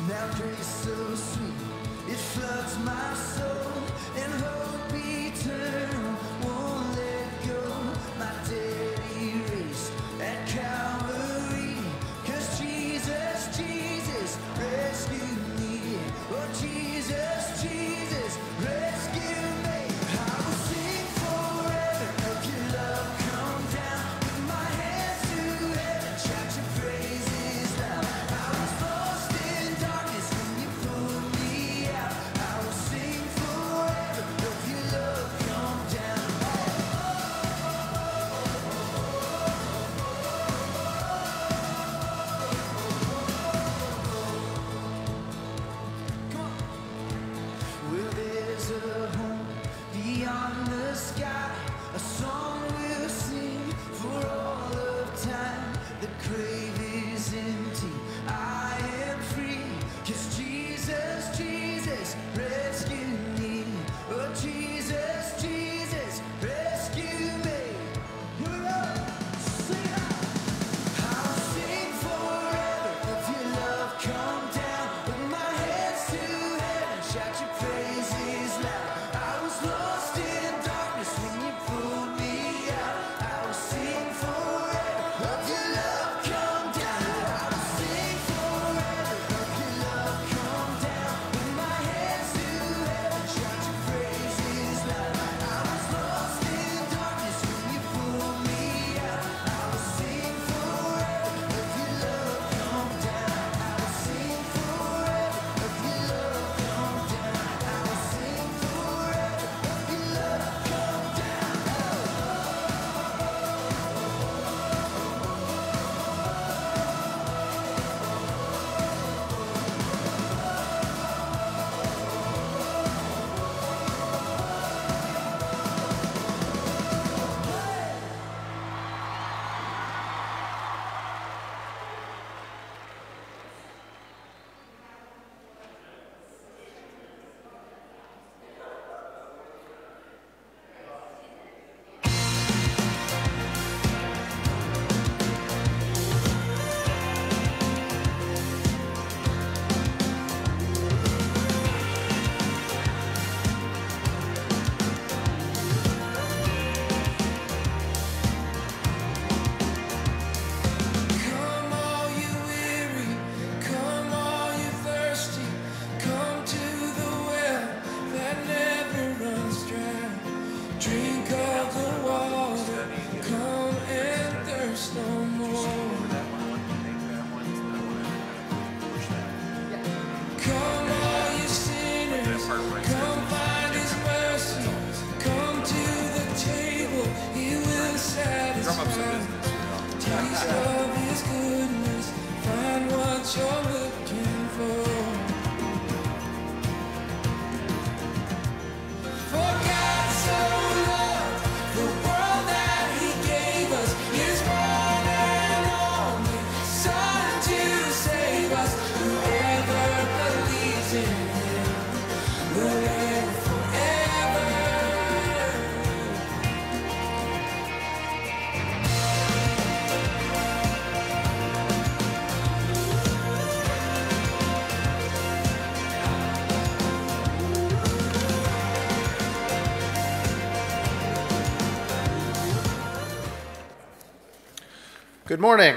Good morning,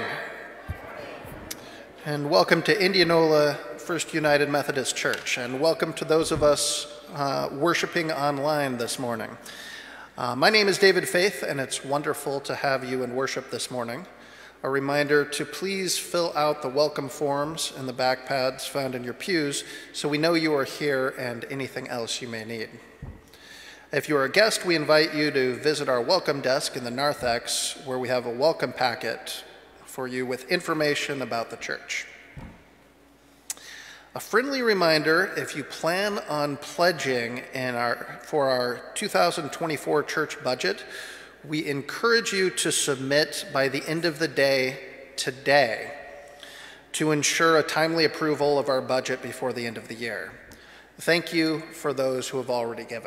and welcome to Indianola First United Methodist Church, and welcome to those of us worshiping online this morning. My name is David Faith, and it's wonderful to have you in worship this morning. A reminder to please fill out the welcome forms in the back pads found in your pews so we know you are here and anything else you may need. If you're a guest, we invite you to visit our welcome desk in the narthex, where we have a welcome packet for you with information about the church. A friendly reminder, if you plan on pledging for our 2024 church budget, we encourage you to submit by the end of the day today to ensure a timely approval of our budget before the end of the year. Thank you for those who have already given.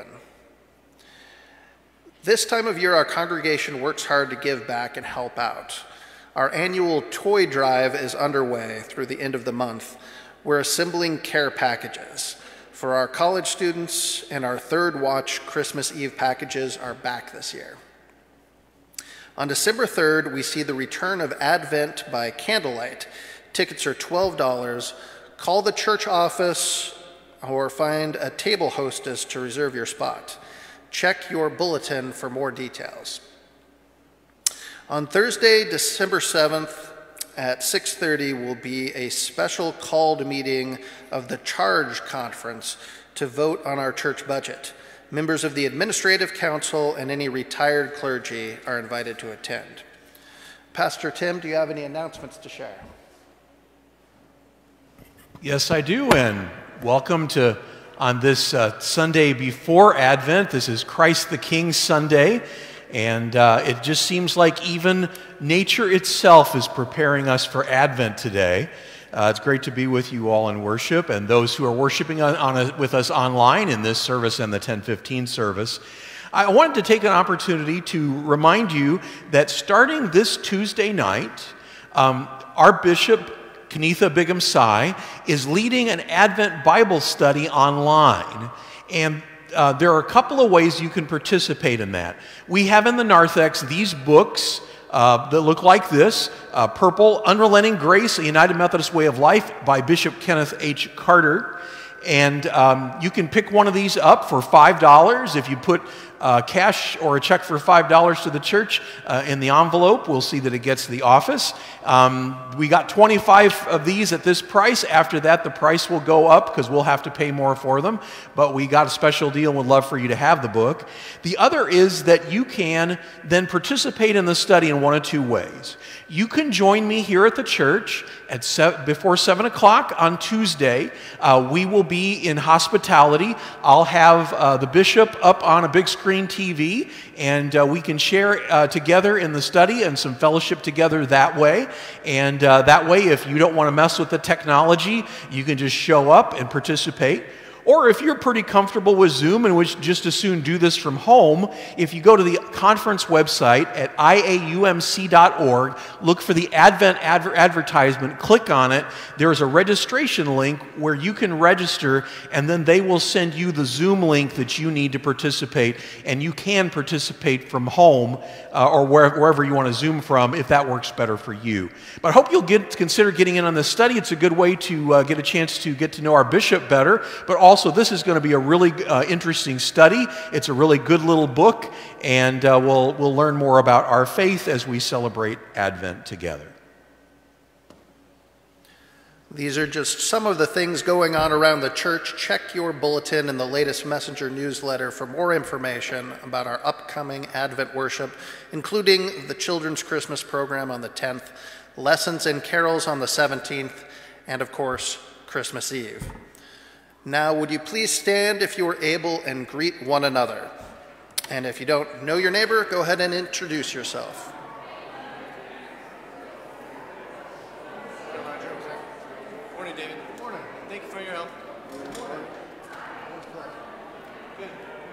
This time of year, our congregation works hard to give back and help out. Our annual toy drive is underway through the end of the month, we're assembling care packages. For our college students, and our Third Watch Christmas Eve packages are back this year. On December 3rd, we see the return of Advent by candlelight. Tickets are $12. Call the church office or find a table hostess to reserve your spot. Check your bulletin for more details. On Thursday, December 7th at 6:30 will be a special called meeting of the Charge Conference to vote on our church budget. Members of the Administrative Council and any retired clergy are invited to attend. Pastor Tim, do you have any announcements to share? Yes, I do, and welcome to on this Sunday before Advent. This is Christ the King Sunday, and it just seems like even nature itself is preparing us for Advent today. It's great to be with you all in worship, and those who are worshiping with us online in this service and the 10:15 service. I wanted to take an opportunity to remind you that starting this Tuesday night, our Bishop Kenitha Bigham Sai is leading an Advent Bible study online, and there are a couple of ways you can participate in that. We have in the narthex these books that look like this. Purple, Unrelenting Grace, A United Methodist Way of Life by Bishop Kenneth H. Carter. And you can pick one of these up for $5. If you put cash or a check for $5 to the church in the envelope, we'll see that it gets to the office. We got 25 of these at this price. After that, the price will go up because we'll have to pay more for them. But we got a special deal and would love for you to have the book. The other is that you can then participate in the study in one of two ways. You can join me here at the church at before 7 o'clock on Tuesday. We will be in hospitality. I'll have the bishop up on a big screen TV, and we can share together in the study and some fellowship together that way. And that way, if you don't want to mess with the technology, you can just show up and participate. Or if you're pretty comfortable with Zoom and would just as soon do this from home, if you go to the conference website at iaumc.org, look for the Advent advertisement, click on it. There's a registration link where you can register, and then they will send you the Zoom link that you need to participate, and you can participate from home or wherever you want to Zoom from if that works better for you. But I hope you'll consider getting in on this study. It's a good way to get a chance to get to know our bishop better, but also this is going to be a really interesting study. It's a really good little book, and we'll learn more about our faith as we celebrate Advent together. These are just some of the things going on around the church. Check your bulletin and the latest Messenger newsletter for more information about our upcoming Advent worship, including the Children's Christmas program on the 10th, lessons and carols on the 17th, and of course, Christmas Eve. Now, would you please stand if you are able and greet one another? And if you don't know your neighbor, go ahead and introduce yourself. Morning, David. Morning. Thank you for your help. Morning. Good.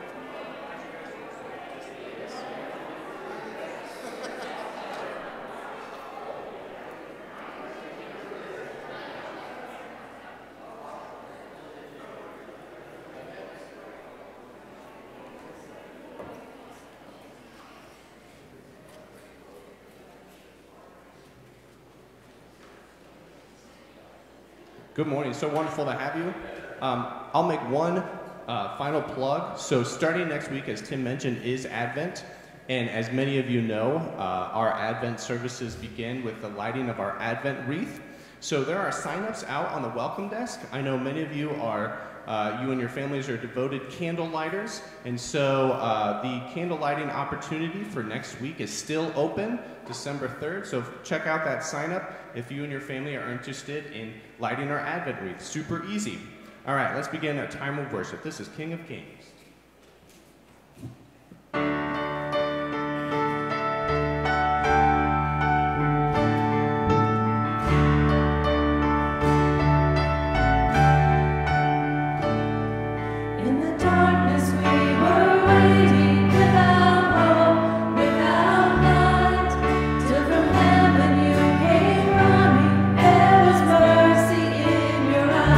Good morning. So wonderful to have you. I'll make one final plug. So starting next week, as Tim mentioned, is Advent. And as many of you know, our Advent services begin with the lighting of our Advent wreath. So there are sign-ups out on the welcome desk. I know many of you are, you and your families are devoted candle lighters. And so the candle lighting opportunity for next week is still open, December 3rd. So check out that sign-up if you and your family are interested in lighting our Advent wreath. Super easy. All right, let's begin our time of worship. This is King of Kings. Till from heaven you came running, there was mercy in your eyes.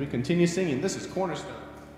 we continue singing. This is Cornerstone.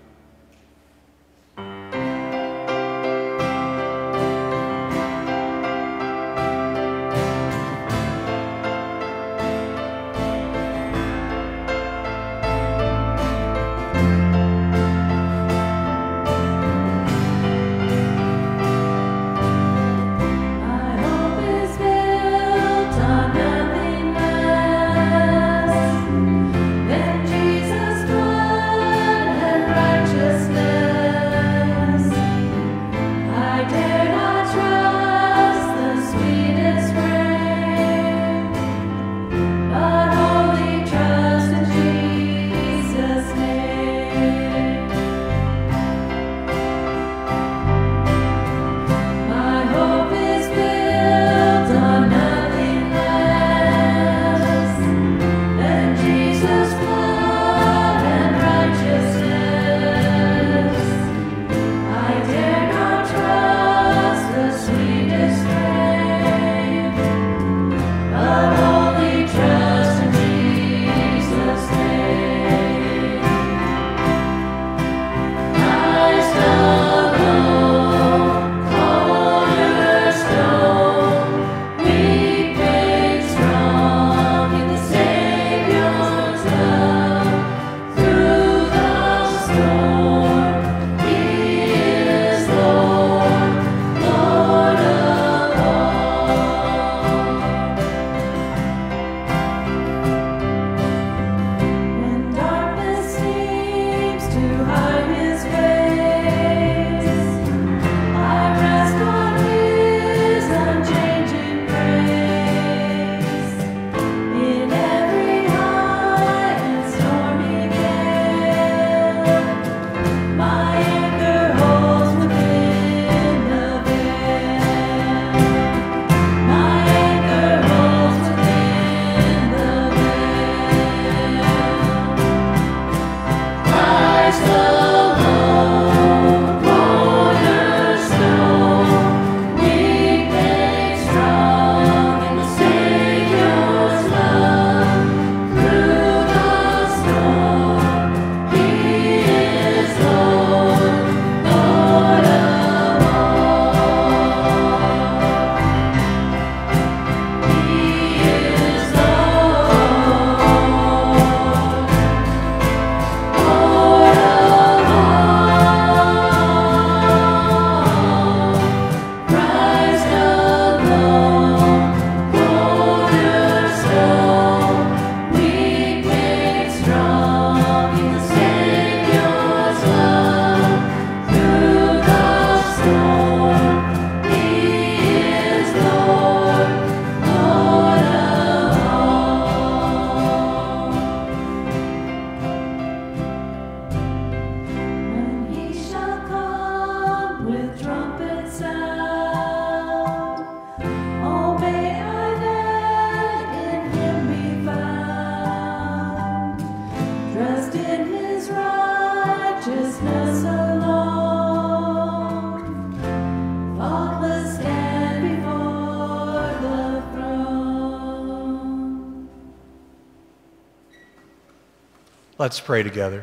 Let's pray together.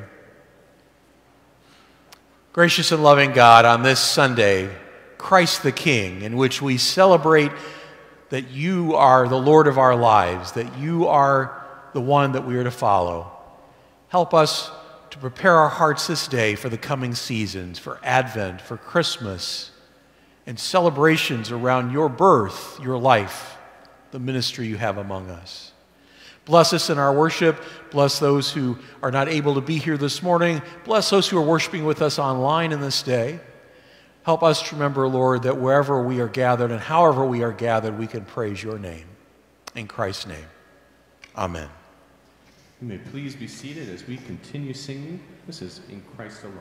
Gracious and loving God, on this Sunday, Christ the King, in which we celebrate that you are the Lord of our lives, that you are the one that we are to follow, help us to prepare our hearts this day for the coming seasons, for Advent, for Christmas, and celebrations around your birth, your life, the ministry you have among us. Bless us in our worship. Bless those who are not able to be here this morning. Bless those who are worshiping with us online in this day. Help us to remember, Lord, that wherever we are gathered and however we are gathered, we can praise your name. In Christ's name, amen. You may please be seated as we continue singing. This is In Christ Alone.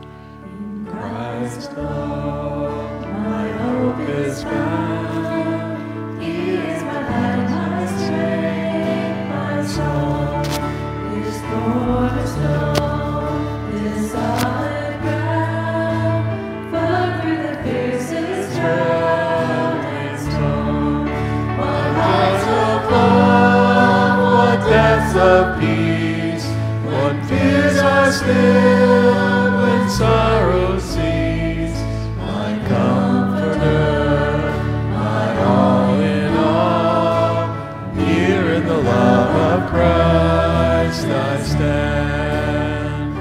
In Christ alone, my hope is found. our peace. What fears are stilled when sorrow cease. My comforter, my all in all. Here in the love of Christ I stand.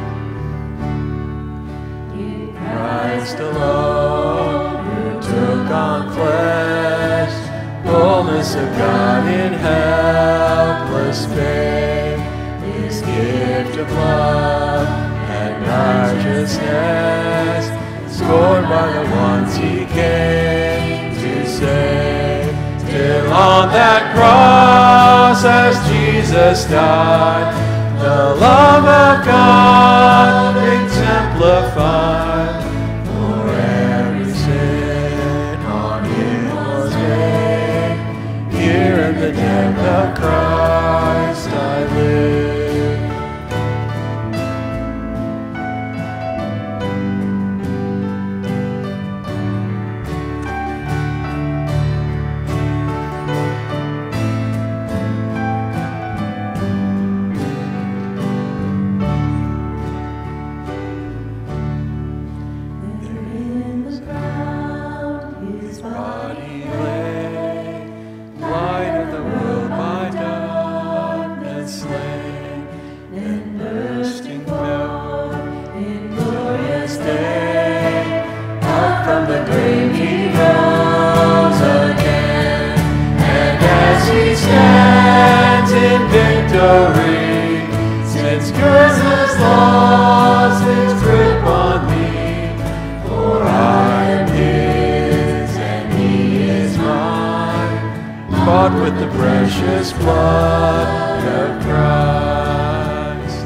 Christ alone, who took on flesh, fullness of God in helpless babe, His gift of love and righteousness, scorned by the ones He came to save. Till on that cross as Jesus died, the love of God exemplified. For every sin on Him was paid. Here in the death of Christ I live. Since curse has lost its grip on me, for I am His and He is mine, bought with the precious blood of Christ.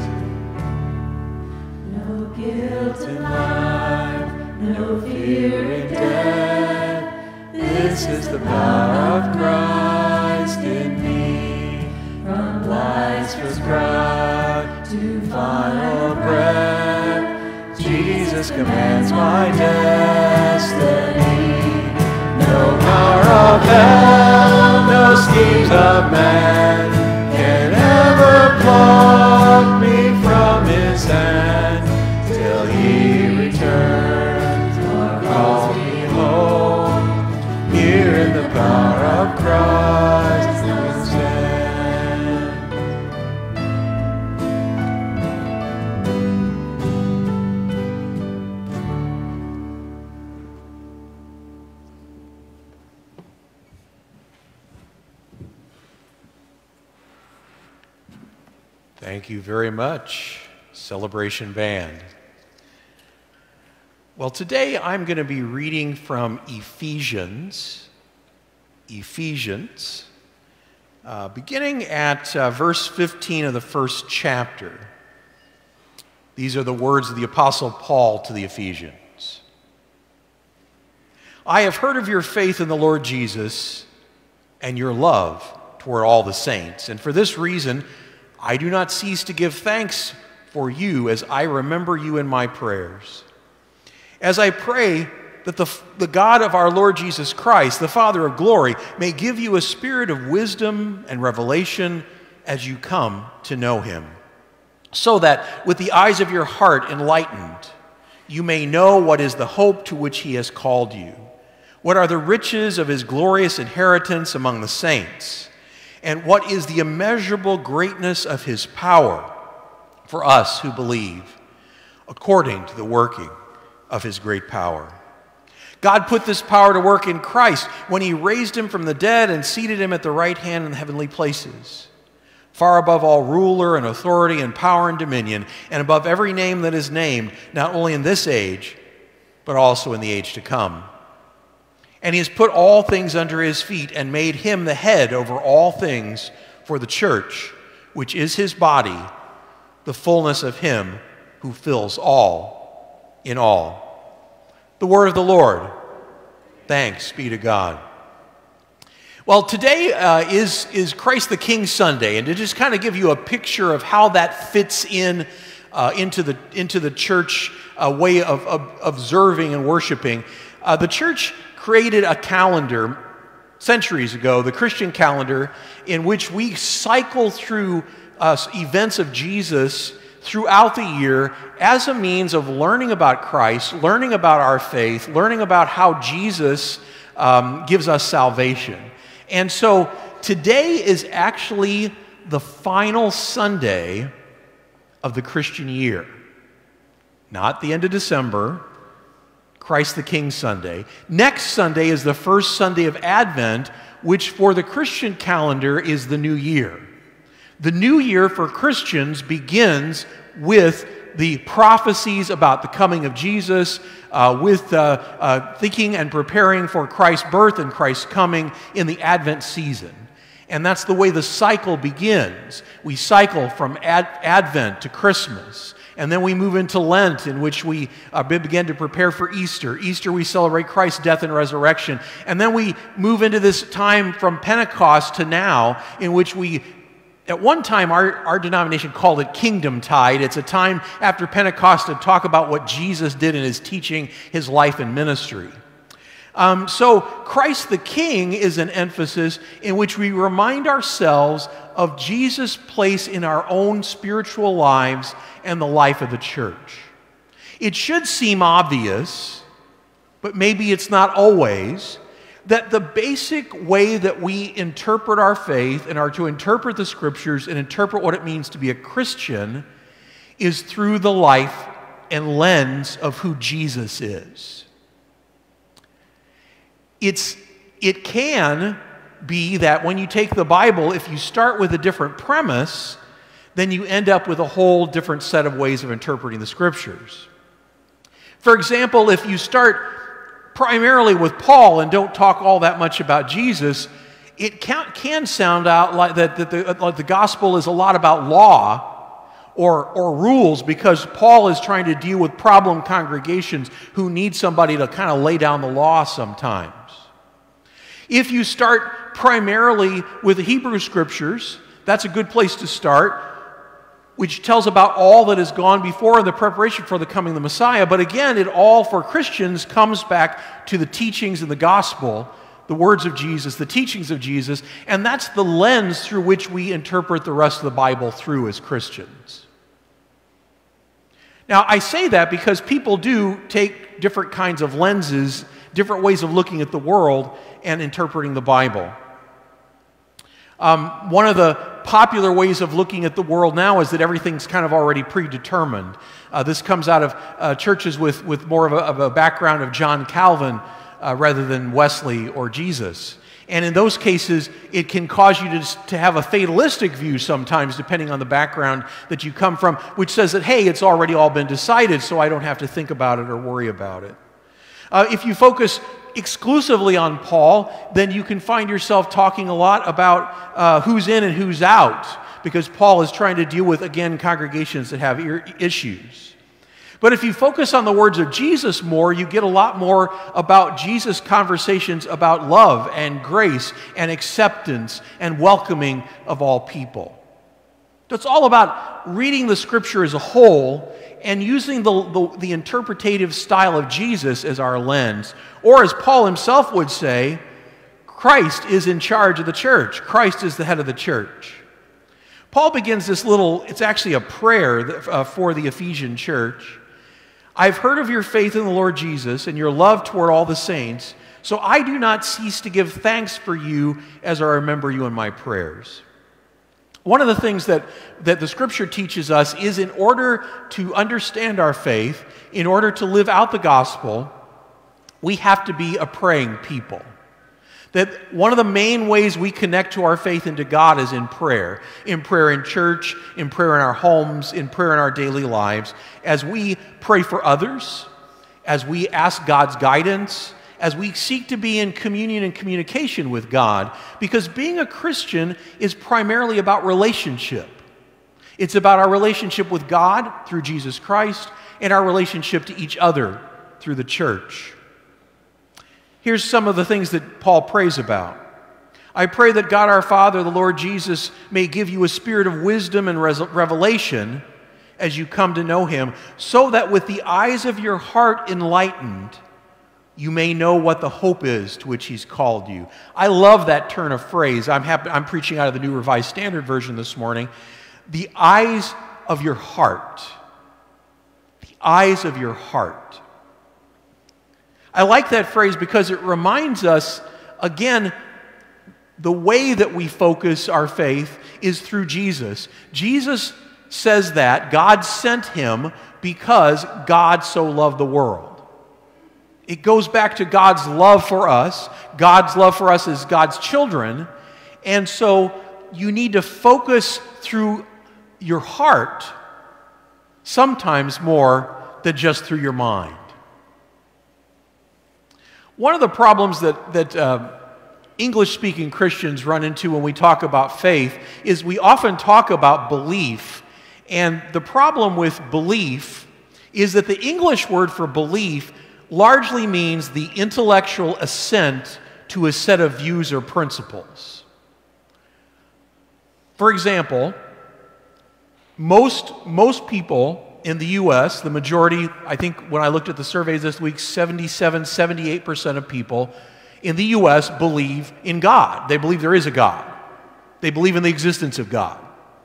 No guilt in life, no fear in death, this is the power of Christ in me. From life's first cry to final breath, Jesus commands my destiny. No power of hell, no schemes of man can ever pluck me from His hand, till He returns or calls me home. Here in the power of Christ we stand. Thank you very much, Celebration Band. Well, today I'm going to be reading from Ephesians, beginning at verse 15 of the first chapter. These are the words of the Apostle Paul to the Ephesians. I have heard of your faith in the Lord Jesus and your love toward all the saints, and for this reason I do not cease to give thanks for you as I remember you in my prayers. As I pray that the God of our Lord Jesus Christ, the Father of glory, may give you a spirit of wisdom and revelation as you come to know Him, so that with the eyes of your heart enlightened, you may know what is the hope to which He has called you, what are the riches of His glorious inheritance among the saints, and what is the immeasurable greatness of His power for us who believe, according to the working of His great power. God put this power to work in Christ when He raised Him from the dead and seated Him at the right hand in the heavenly places, far above all ruler and authority and power and dominion, and above every name that is named, not only in this age, but also in the age to come. And He has put all things under His feet and made Him the head over all things for the church, which is His body, the fullness of Him who fills all in all. The word of the Lord. Thanks be to God. Well, today is Christ the King Sunday, and to just kind of give you a picture of how that fits in into the church way of observing and worshiping, the church created a calendar centuries ago, the Christian calendar, in which we cycle through events of Jesus throughout the year as a means of learning about Christ, learning about our faith, learning about how Jesus gives us salvation. And so today is actually the final Sunday of the Christian year. Not the end of December, Christ the King Sunday. Next Sunday is the first Sunday of Advent, which for the Christian calendar is the new year. The new year for Christians begins with the prophecies about the coming of Jesus, with thinking and preparing for Christ's birth and Christ's coming in the Advent season. And that's the way the cycle begins. We cycle from Advent to Christmas. And then we move into Lent, in which we begin to prepare for Easter. Easter, we celebrate Christ's death and resurrection. And then we move into this time from Pentecost to now, in which we, at one time, our denomination called it Kingdom Tide. It's a time after Pentecost to talk about what Jesus did in his teaching, his life and ministry. So Christ the King is an emphasis in which we remind ourselves of Jesus' place in our own spiritual lives and the life of the church. It should seem obvious, but maybe it's not always, that the basic way that we interpret our faith and are to interpret the Scriptures and interpret what it means to be a Christian is through the life and lens of who Jesus is. It can be that when you take the Bible, if you start with a different premise, then you end up with a whole different set of ways of interpreting the Scriptures. For example, if you start primarily with Paul and don't talk all that much about Jesus, it can sound out like that the gospel is a lot about law or rules, because Paul is trying to deal with problem congregations who need somebody to kind of lay down the law sometimes. If you start primarily with the Hebrew Scriptures, that's a good place to start, which tells about all that has gone before in the preparation for the coming of the Messiah. But again, it all, for Christians, comes back to the teachings in the gospel, the words of Jesus, the teachings of Jesus, and that's the lens through which we interpret the rest of the Bible through as Christians. Now, I say that because people do take different kinds of lenses, different ways of looking at the world and interpreting the Bible. One of the popular ways of looking at the world now is that everything's kind of already predetermined. This comes out of churches with more of a background of John Calvin rather than Wesley or Jesus. And in those cases, it can cause you to have a fatalistic view sometimes, depending on the background that you come from, which says that, hey, it's already all been decided, so I don't have to think about it or worry about it. If you focus exclusively on Paul, then you can find yourself talking a lot about who's in and who's out, because Paul is trying to deal with, again, congregations that have issues. But if you focus on the words of Jesus more, you get a lot more about Jesus' conversations about love and grace and acceptance and welcoming of all people. So it's all about reading the Scripture as a whole and using the interpretative style of Jesus as our lens. Or as Paul himself would say, Christ is in charge of the church. Christ is the head of the church. Paul begins this it's actually a prayer for the Ephesian church. I've heard of your faith in the Lord Jesus and your love toward all the saints, so I do not cease to give thanks for you as I remember you in my prayers. One of the things that the Scripture teaches us is, in order to understand our faith, in order to live out the gospel, we have to be a praying people. That one of the main ways we connect to our faith and to God is in prayer in church, in prayer in our homes, in prayer in our daily lives, as we pray for others, as we ask God's guidance, as we seek to be in communion and communication with God, because being a Christian is primarily about relationship. It's about our relationship with God through Jesus Christ and our relationship to each other through the church. Here's some of the things that Paul prays about. I pray that God our Father, the Lord Jesus, may give you a spirit of wisdom and revelation as you come to know Him, so that with the eyes of your heart enlightened, you may know what the hope is to which He's called you. I love that turn of phrase. I'm preaching out of the New Revised Standard Version this morning. the eyes of your heart. The eyes of your heart. I like that phrase because it reminds us, again, the way that we focus our faith is through Jesus. Jesus says that God sent him because God so loved the world. It goes back to God's love for us. God's love for us as God's children. And so you need to focus through your heart sometimes more than just through your mind. One of the problems that English-speaking Christians run into when we talk about faith is we often talk about belief. And the problem with belief is that the English word for belief largely means the intellectual assent to a set of views or principles. For example, most people in the U.S., the majority, I think when I looked at the surveys this week, 78% of people in the U.S. believe in God. They believe there is a God. They believe in the existence of God.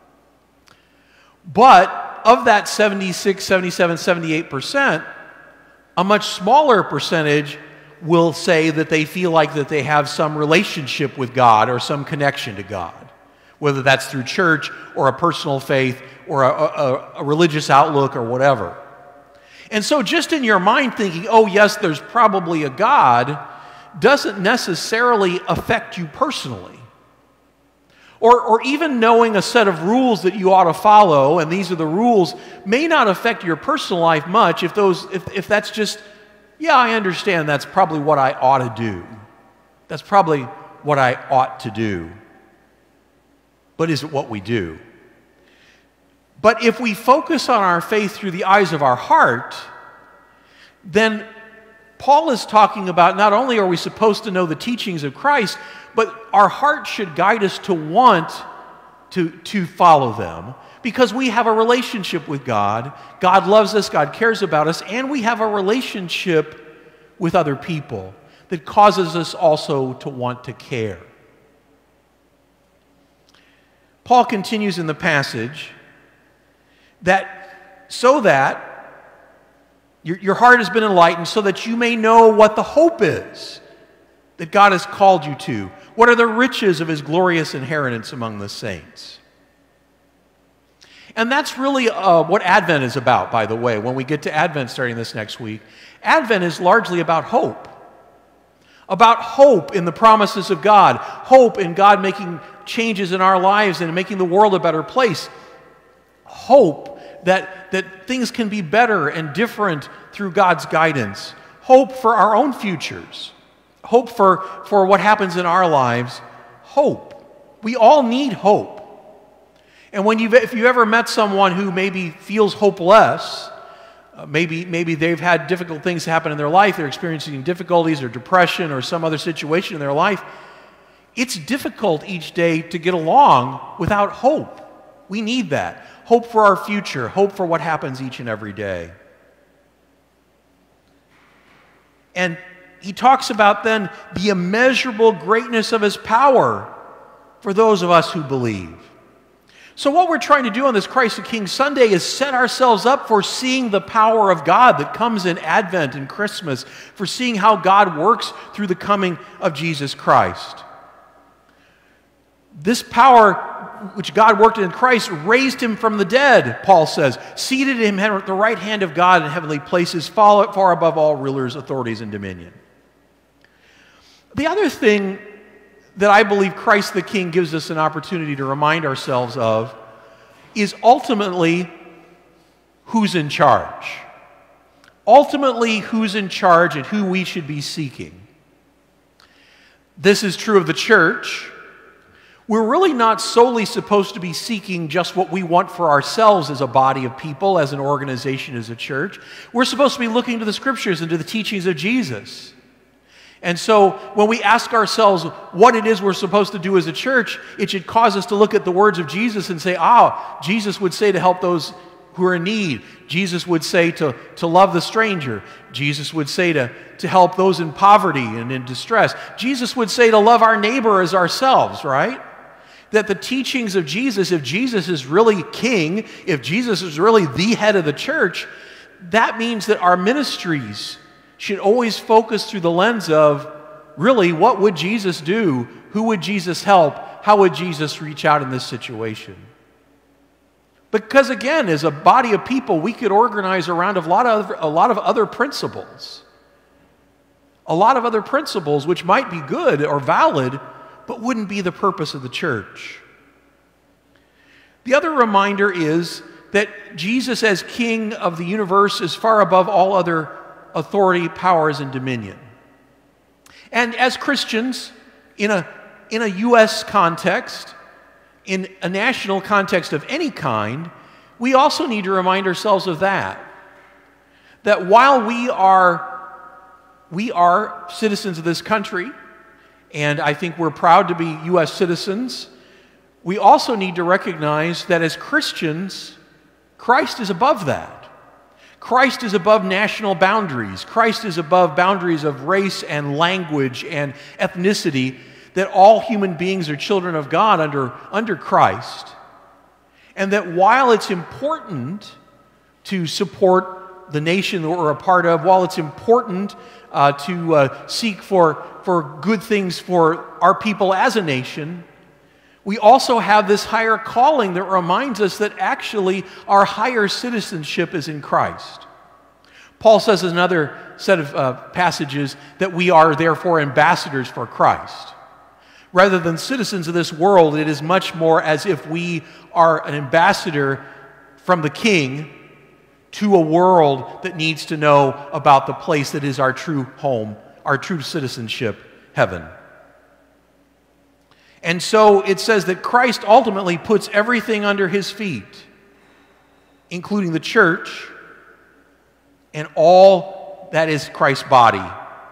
But of that 76, 77, 78%, a much smaller percentage will say that they feel like that they have some relationship with God or some connection to God, whether that's through church or a personal faith or a religious outlook or whatever. And so just in your mind thinking, oh yes, there's probably a God, doesn't necessarily affect you personally. Or even knowing a set of rules that you ought to follow, and these are the rules, may not affect your personal life much if that's just, yeah, I understand that's probably what I ought to do. That's probably what I ought to do. But is it what we do? But if we focus on our faith through the eyes of our heart, then Paul is talking about not only are we supposed to know the teachings of Christ, but our heart should guide us to want to follow them because we have a relationship with God. God loves us, God cares about us, and we have a relationship with other people that causes us also to want to care. Paul continues in the passage that so that your heart has been enlightened so that you may know what the hope is that God has called you to. What are the riches of his glorious inheritance among the saints? And that's really what Advent is about, by the way. When we get to Advent starting this next week, Advent is largely about hope. About hope in the promises of God. Hope in God making changes in our lives and making the world a better place. Hope that things can be better and different through God's guidance. Hope for our own futures. Hope for what happens in our lives. Hope. We all need hope. And if you ever met someone who maybe feels hopeless, maybe they've had difficult things happen in their life, they're experiencing difficulties or depression or some other situation in their life, it's difficult each day to get along without hope. We need that. Hope for our future. Hope for what happens each and every day. And he talks about then the immeasurable greatness of his power for those of us who believe. So what we're trying to do on this Christ the King Sunday is set ourselves up for seeing the power of God that comes in Advent and Christmas, for seeing how God works through the coming of Jesus Christ. This power which God worked in Christ raised him from the dead, Paul says, seated him at the right hand of God in heavenly places, far above all rulers, authorities, and dominion. The other thing that I believe Christ the King gives us an opportunity to remind ourselves of is ultimately who's in charge. Ultimately, who's in charge and who we should be seeking. This is true of the church. We're really not solely supposed to be seeking just what we want for ourselves as a body of people, as an organization, as a church. We're supposed to be looking to the Scriptures and to the teachings of Jesus. And so when we ask ourselves what it is we're supposed to do as a church, it should cause us to look at the words of Jesus and say, Jesus would say to help those who are in need. Jesus would say to love the stranger. Jesus would say to help those in poverty and in distress. Jesus would say to love our neighbor as ourselves, right? that the teachings of Jesus, if Jesus is really king, if Jesus is really the head of the church, that means that our ministries should always focus through the lens of, really, what would Jesus do? Who would Jesus help? How would Jesus reach out in this situation? Because again, as a body of people, we could organize around a lot of other principles. A lot of other principles which might be good or valid, but wouldn't be the purpose of the church. The other reminder is that Jesus as King of the universe is far above all other authority, powers, and dominion. And as Christians, in a U.S. context, in a national context of any kind, we also need to remind ourselves of that. That while we are citizens of this country, and I think we're proud to be U.S. citizens, we also need to recognize that as Christians, Christ is above that. Christ is above national boundaries. Christ is above boundaries of race and language and ethnicity, that all human beings are children of God under Christ. And that while it's important to support the nation that we're a part of, while it's important to seek for good things for our people as a nation, we also have this higher calling that reminds us that actually our higher citizenship is in Christ. Paul says in another set of passages that we are therefore ambassadors for Christ. Rather than citizens of this world, it is much more as if we are an ambassador from the King to a world that needs to know about the place that is our true home, our true citizenship, heaven. And so it says that Christ ultimately puts everything under his feet, including the church and all that is Christ's body.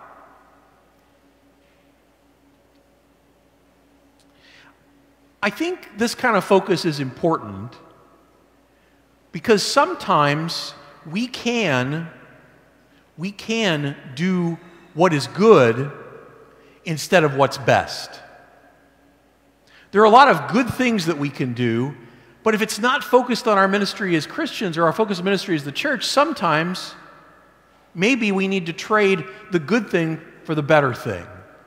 I think this kind of focus is important because sometimes we can do what is good instead of what's best. There are a lot of good things that we can do, but if it's not focused on our ministry as Christians or our focus of ministry as the church, sometimes maybe we need to trade the good thing for the better thing.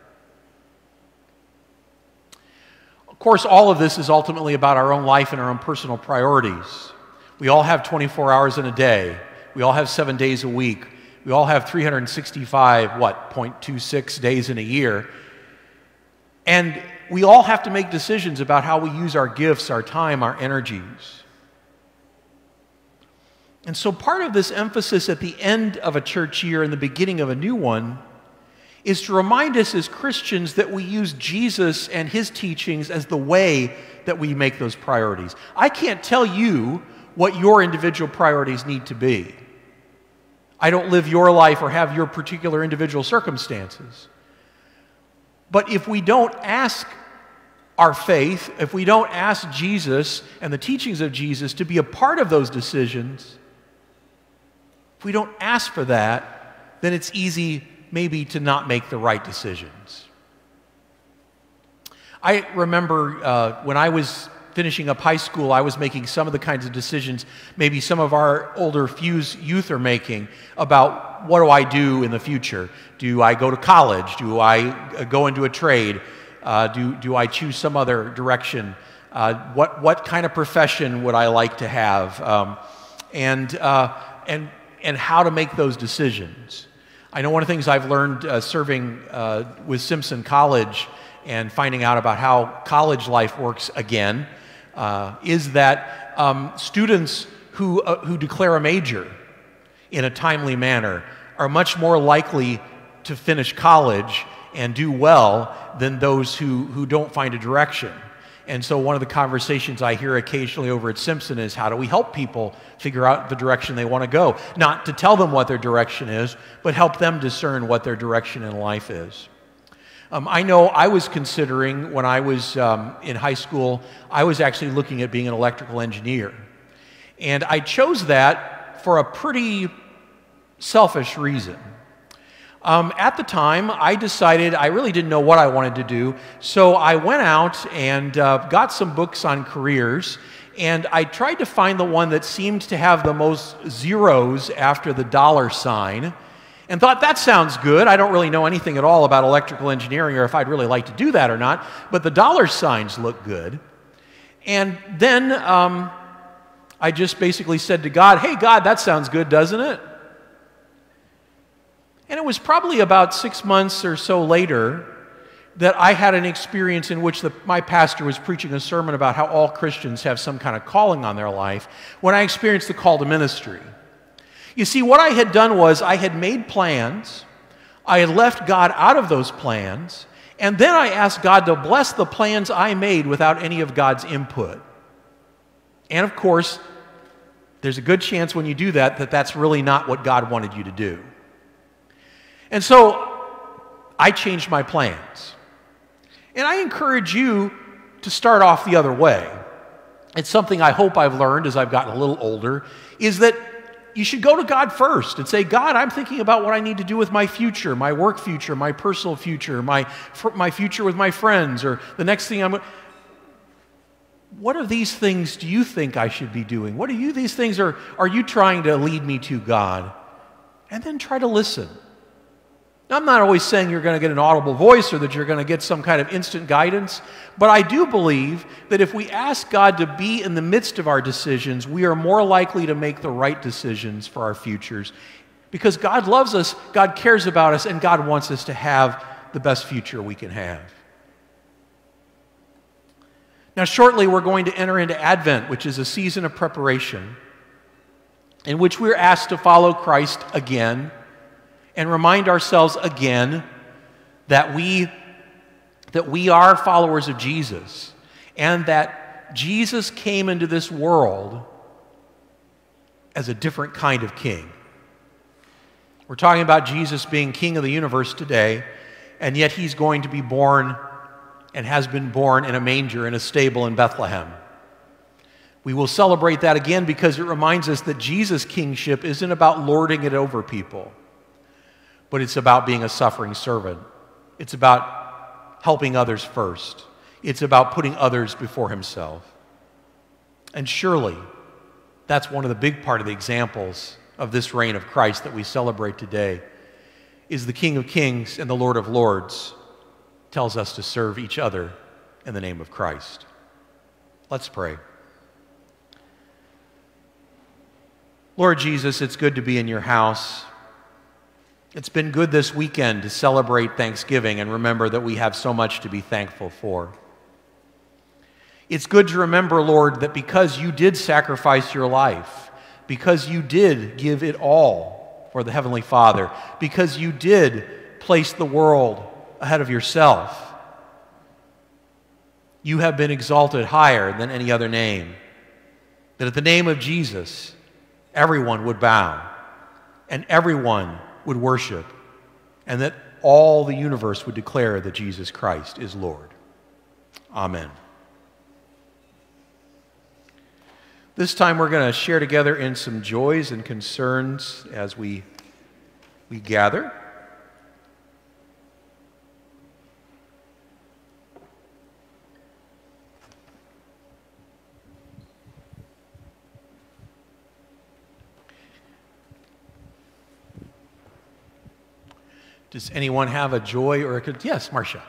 Of course, all of this is ultimately about our own life and our own personal priorities. We all have 24 hours in a day. We all have 7 days a week. We all have 365.26 days in a year. And we all have to make decisions about how we use our gifts, our time, our energies. And so part of this emphasis at the end of a church year and the beginning of a new one is to remind us as Christians that we use Jesus and his teachings as the way that we make those priorities. I can't tell you what your individual priorities need to be. I don't live your life or have your particular individual circumstances. But if we don't ask our faith, if we don't ask Jesus and the teachings of Jesus to be a part of those decisions, if we don't ask for that, then it's easy maybe to not make the right decisions. I remember when I was finishing up high school, I was making some of the kinds of decisions maybe some of our older Fuse youth are making about what do I do in the future? Do I go to college? Do I go into a trade? Do I choose some other direction? What kind of profession would I like to have? And how to make those decisions. I know one of the things I've learned serving with Simpson College and finding out about how college life works again is that students who declare a major in a timely manner are much more likely to finish college and do well than those who don't find a direction. And so one of the conversations I hear occasionally over at Simpson is, how do we help people figure out the direction they want to go? Not to tell them what their direction is, but help them discern what their direction in life is. I know I was considering, when I was in high school, I was actually looking at being an electrical engineer. And I chose that for a pretty selfish reason. At the time, I decided I really didn't know what I wanted to do, so I went out and got some books on careers, and I tried to find the one that seemed to have the most zeros after the dollar sign, and thought, that sounds good. I don't really know anything at all about electrical engineering or if I'd really like to do that or not, but the dollar signs look good. And then I just basically said to God, hey, God, that sounds good, doesn't it? And it was probably about 6 months or so later that I had an experience in which my pastor was preaching a sermon about how all Christians have some kind of calling on their life, when I experienced the call to ministry. You see, what I had done was I had made plans, I had left God out of those plans, and then I asked God to bless the plans I made without any of God's input. And of course, there's a good chance when you do that that that's really not what God wanted you to do. And so I changed my plans. And I encourage you to start off the other way. It's something I hope I've learned as I've gotten a little older, is that you should go to God first and say, God, I'm thinking about what I need to do with my future, my work future, my personal future, my future with my friends, or the next thing what of these things do you think I should be doing? What are these things are you trying to lead me to, God? And then try to listen. Now, I'm not always saying you're going to get an audible voice or that you're going to get some kind of instant guidance, but I do believe that if we ask God to be in the midst of our decisions, we are more likely to make the right decisions for our futures, because God loves us, God cares about us, and God wants us to have the best future we can have. Now, shortly we're going to enter into Advent, which is a season of preparation in which we're asked to follow Christ again and remind ourselves again that we are followers of Jesus, and that Jesus came into this world as a different kind of king. We're talking about Jesus being king of the universe today, and yet he's going to be born and has been born in a manger in a stable in Bethlehem. We will celebrate that again because it reminds us that Jesus' kingship isn't about lording it over people, but it's about being a suffering servant. It's about helping others first. It's about putting others before himself. And surely, that's one of the big part of the examples of this reign of Christ that we celebrate today, is the King of Kings and the Lord of Lords tells us to serve each other in the name of Christ. Let's pray. Lord Jesus, it's good to be in your house. It's been good this weekend to celebrate Thanksgiving and remember that we have so much to be thankful for. It's good to remember, Lord, that because you did sacrifice your life, because you did give it all for the Heavenly Father, because you did place the world ahead of yourself, you have been exalted higher than any other name. That at the name of Jesus, everyone would bow and everyone would worship, and that all the universe would declare that Jesus Christ is Lord. Amen. This time we're going to share together in some joys and concerns as we gather. Does anyone have a joy or a... Yes, Marcia.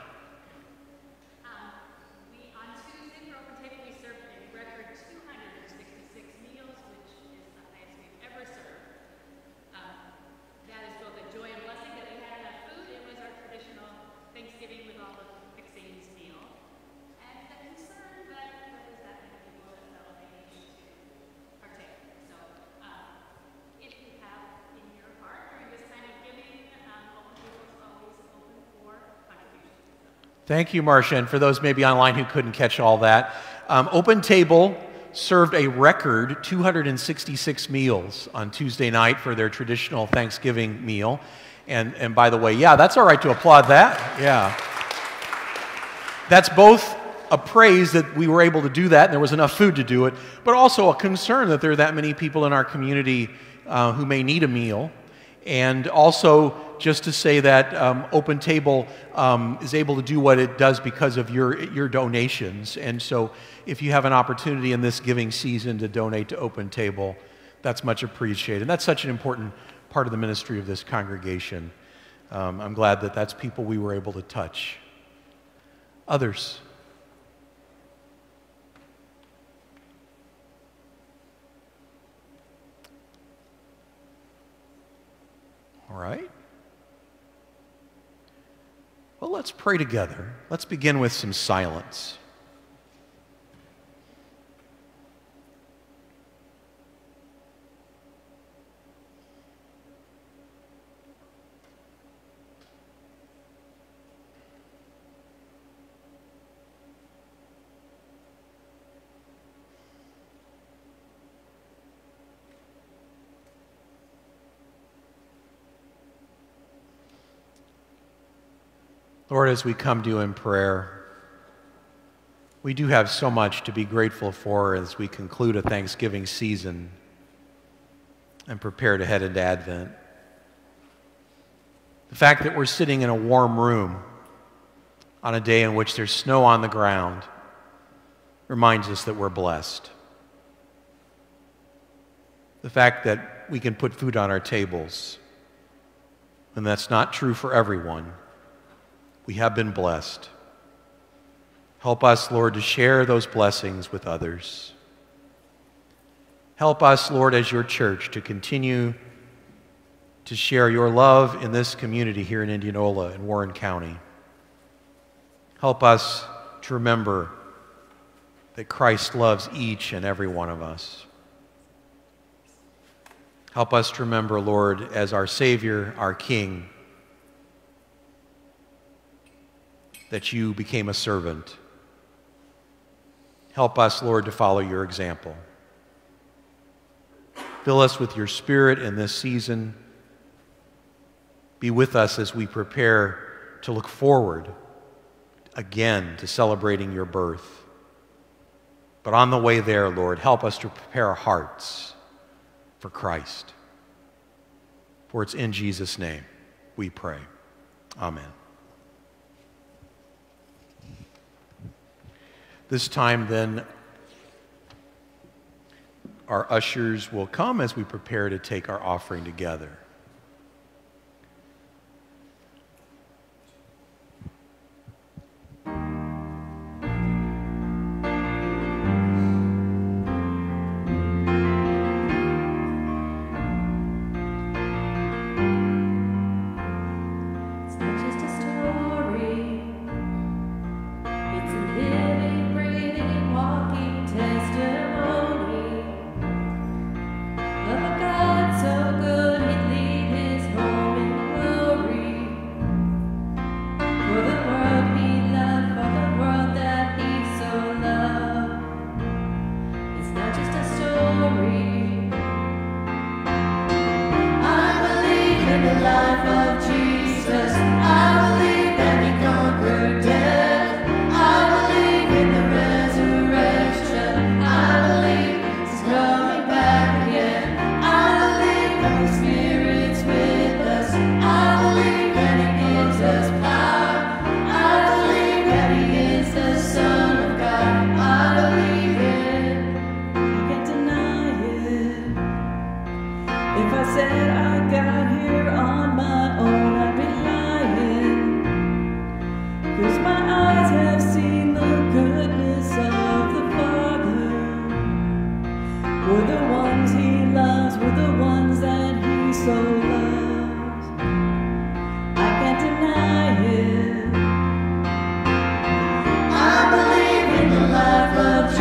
On Tuesday for Open Table, we served a record 266 meals, which is the highest we've ever served. That is both a joy and blessing that we had enough food. It was our traditional Thanksgiving with all the fixings meal. And the concern that there was that many people that felt they needed to partake. So if you have in your heart during this time of giving, Open Table is always open for contributions. Thank you, Marcia. And for those maybe online who couldn't catch all that, Open Table served a record 266 meals on Tuesday night for their traditional Thanksgiving meal. And by the way, yeah, that's all right to applaud that. Yeah. That's both a praise that we were able to do that and there was enough food to do it, but also a concern that there are that many people in our community who may need a meal. And also just to say that Open Table is able to do what it does because of your donations. And so if you have an opportunity in this giving season to donate to Open Table, that's much appreciated. And that's such an important part of the ministry of this congregation. I'm glad that that's people we were able to touch. Others? All right. Well, let's pray together. Let's begin with some silence. Lord, as we come to you in prayer, we do have so much to be grateful for as we conclude a Thanksgiving season and prepare to head into Advent. The fact that we're sitting in a warm room on a day in which there's snow on the ground reminds us that we're blessed. The fact that we can put food on our tables, and that's not true for everyone. We have been blessed. Help us, Lord, to share those blessings with others. Help us, Lord, as your church, to continue to share your love in this community here in Indianola and Warren County. Help us to remember that Christ loves each and every one of us. Help us to remember, Lord, as our Savior, our King, that you became a servant. Help us, Lord, to follow your example. Fill us with your Spirit in this season. Be with us as we prepare to look forward again to celebrating your birth. But on the way there, Lord, help us to prepare our hearts for Christ. For it's in Jesus' name we pray. Amen. This time, then, our ushers will come as we prepare to take our offering together.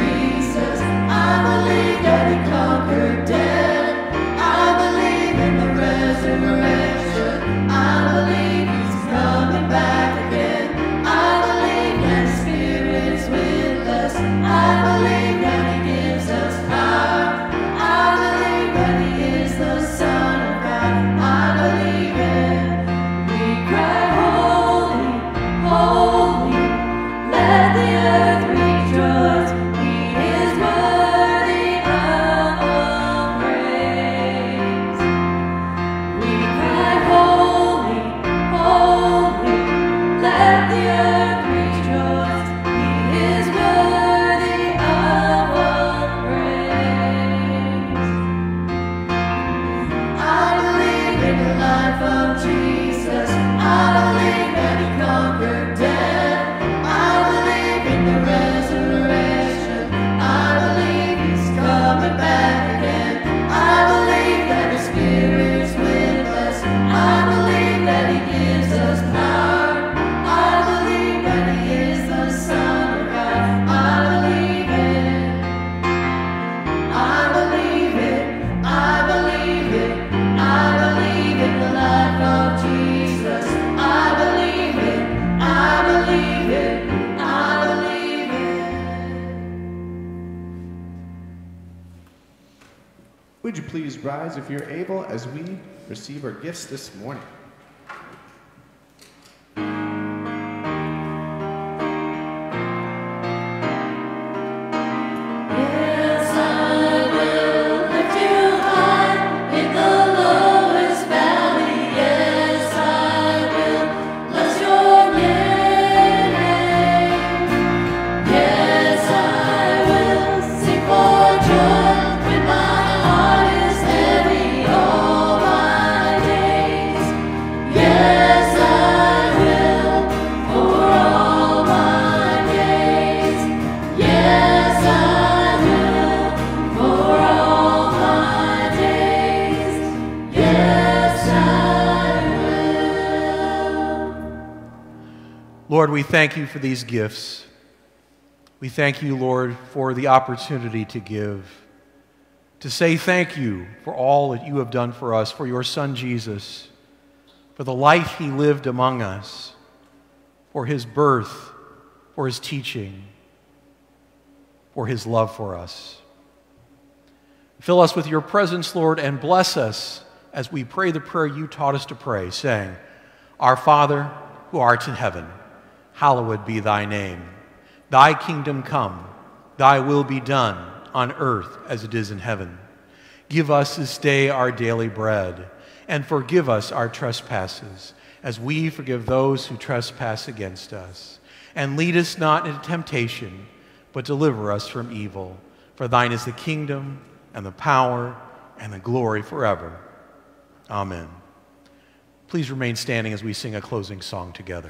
In the Would you please rise if you're able as we receive our gifts this morning? Lord, we thank you for these gifts. We thank you, Lord, for the opportunity to give, to say thank you for all that you have done for us, for your Son Jesus, for the life he lived among us, for his birth, for his teaching, for his love for us. Fill us with your presence, Lord, and bless us as we pray the prayer you taught us to pray, saying, Our Father, who art in heaven, hallowed be thy name. Thy kingdom come, thy will be done on earth as it is in heaven. Give us this day our daily bread, and forgive us our trespasses, as we forgive those who trespass against us. And lead us not into temptation, but deliver us from evil. For thine is the kingdom, and the power, and the glory forever. Amen. Please remain standing as we sing a closing song together.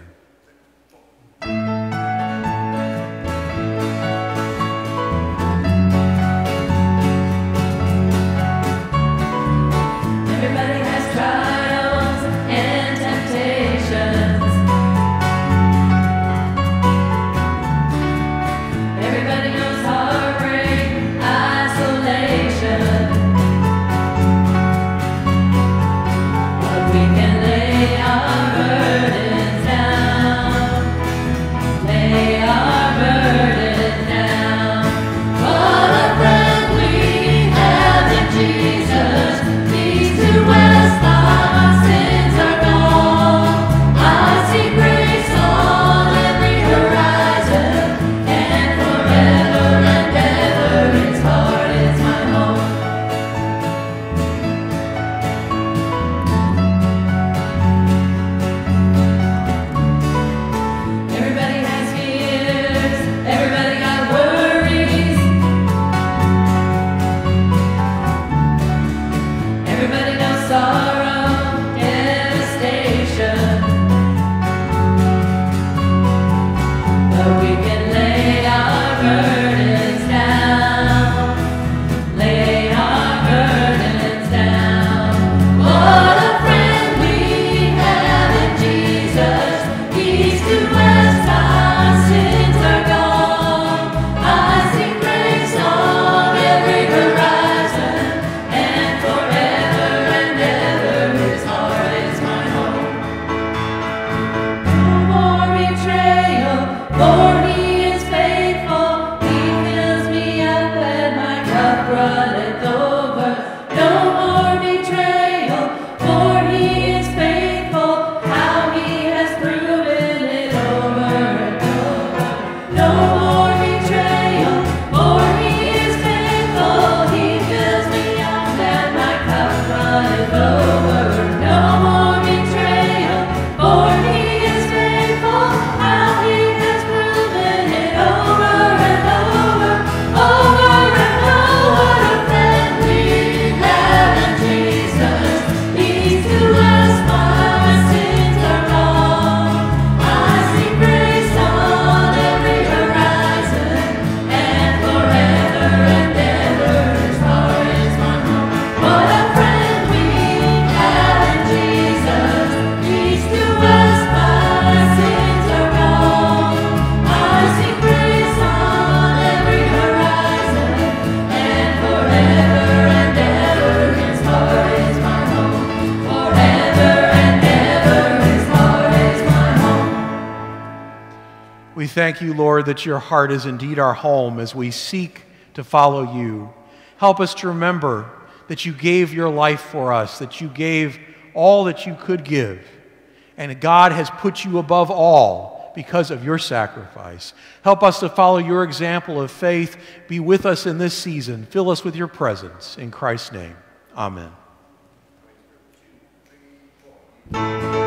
We can lay our burdens down. We thank you, Lord, that your heart is indeed our home as we seek to follow you. Help us to remember that you gave your life for us, that you gave all that you could give, and God has put you above all because of your sacrifice. Help us to follow your example of faith. Be with us in this season. Fill us with your presence. In Christ's name, amen.